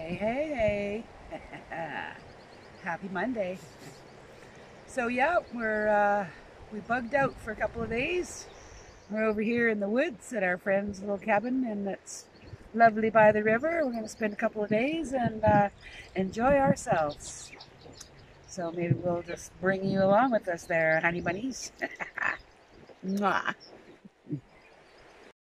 Hey, hey, hey. Happy Monday. So yeah, we bugged out for a couple of days. We're over here in the woods at our friend's little cabin, and it's lovely by the river. We're going to spend a couple of days and enjoy ourselves. So maybe we'll just bring you along with us there, honey bunnies. Mwah.